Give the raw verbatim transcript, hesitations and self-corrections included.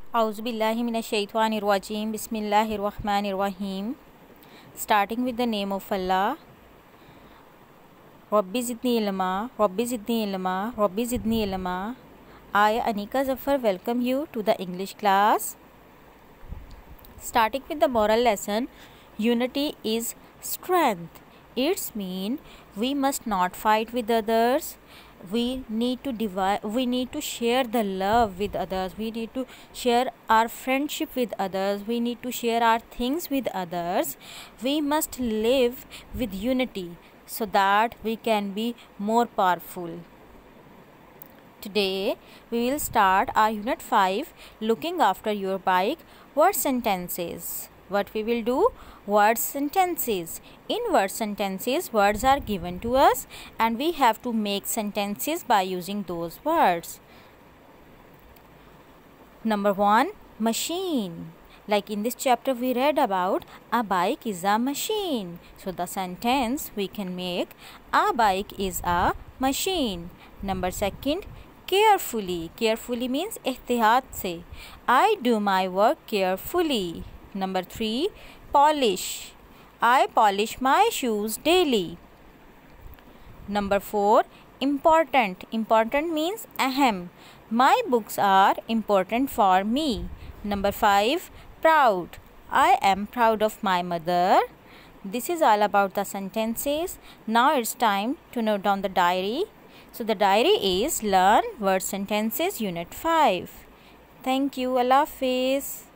Auzubillahiminash-shaytanir-rajim. Bismillahir-rahmanir-rahim. Starting with the name of Allah. Rabbi zidni ilma, Rabbi zidni ilma, Rabbi zidni ilma. I, Anika Zafar, welcome you to the English class. Starting with the moral lesson, unity is strength. It's mean we must not fight with others. We need to divide, we need to share the love with others. We need to share our friendship with others. We need to share our things with others. We must live with unity so that we can be more powerful. Today we will start our unit five, looking after your bike. Word sentences. What we will do? Word sentences. In word sentences, words are given to us and we have to make sentences by using those words. Number one, machine. Like in this chapter we read about a bike is a machine. So the sentence we can make, a bike is a machine. Number second, carefully. Carefully means ehtiyat se. I do my work carefully. Number three, polish. I polish my shoes daily. Number four, important. Important means ahem. My books are important for me. Number five, proud. I am proud of my mother. This is all about the sentences. Now it's time to note down the diary. So the diary is Learn Word Sentences Unit five. Thank you. Allah Hafiz.